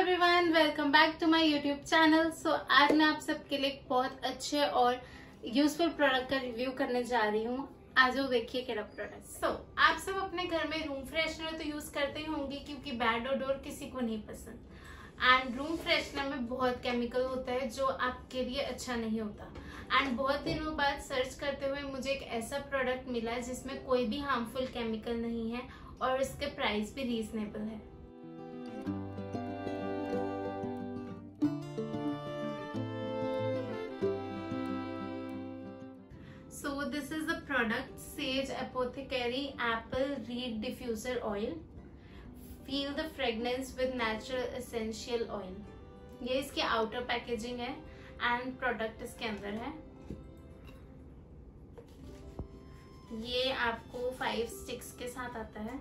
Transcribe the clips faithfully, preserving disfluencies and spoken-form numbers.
Everyone, welcome back to my YouTube channel. So आज मैं आप सबके लिए एक बहुत अच्छे और यूजफुल प्रोडक्ट का रिव्यू करने जा रही हूँ। आज वो देखिए केड़ा प्रोडक्ट। सो so, आप सब अपने घर में रूम फ्रेशनर तो यूज करते ही होंगे क्योंकि बैड ओडोर किसी को नहीं पसंद। एंड रूम फ्रेशनर में बहुत केमिकल होता है जो आपके लिए अच्छा नहीं होता। एंड बहुत दिनों बाद सर्च करते हुए मुझे एक ऐसा प्रोडक्ट मिला जिसमें कोई भी हार्मफुल केमिकल नहीं है और इसके प्राइस भी रीजनेबल है। So this is the product Sage Apothecary Apple Reed Diffuser Oil. Feel the fragrance with natural essential oil. ये इसकी आउटर पैकेजिंग है एंड प्रोडक्ट इसके अंदर है। ये आपको फाइव स्टिक्स के साथ आता है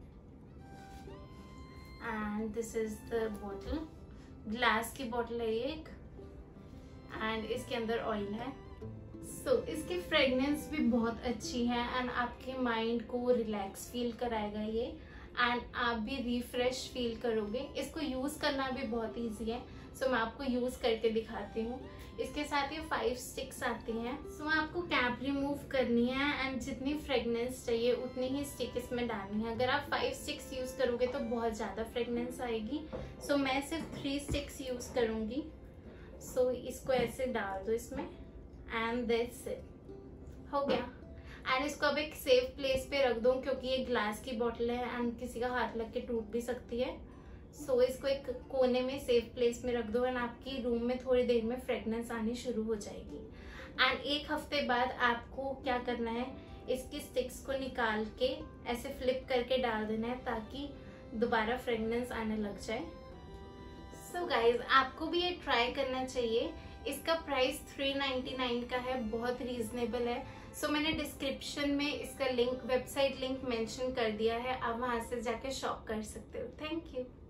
and this is the bottle. Glass की बॉटल है ये एक एंड इसके अंदर ऑयल है। सो so, इसकी फ्रेगनेंस भी बहुत अच्छी है एंड आपके माइंड को रिलैक्स फील कराएगा ये एंड आप भी रिफ्रेश फील करोगे। इसको यूज करना भी बहुत इजी है। सो so, मैं आपको यूज करके दिखाती हूँ। इसके साथ ये फाइव स्टिक्स आती हैं। सो so, आपको कैप रिमूव करनी है एंड जितनी फ्रेगनेंस चाहिए उतनी ही स्टिक इसमें डालनी है। अगर आप फाइव स्टिक्स यूज करोगे तो बहुत ज्यादा फ्रेगनेंस आएगी। सो so, मैं सिर्फ थ्री स्टिक्स यूज करूंगी। सो so, इसको ऐसे डाल दो इसमें एंड दैट्स इट, हो गया। एंड इसको अब एक सेफ प्लेस पे रख दो क्योंकि ये ग्लास की बोतल है एंड किसी का हाथ लग के टूट भी सकती है। सो so, इसको एक कोने में सेफ प्लेस में रख दो एंड आपकी रूम में थोड़ी देर में फ्रेगनेंस आनी शुरू हो जाएगी। एंड एक हफ्ते बाद आपको क्या करना है, इसकी स्टिक्स को निकाल के ऐसे फ्लिप करके डाल देना है ताकि दोबारा फ्रेगनेंस आने लग जाए। सो so गाइज, आपको भी ये ट्राई करना चाहिए। इसका प्राइस थ्री नाइन्टी नाइन का है, बहुत रीजनेबल है। सो so, मैंने डिस्क्रिप्शन में इसका लिंक, वेबसाइट लिंक मेंशन कर दिया है, आप वहां से जाके शॉप कर सकते हो। Thank you.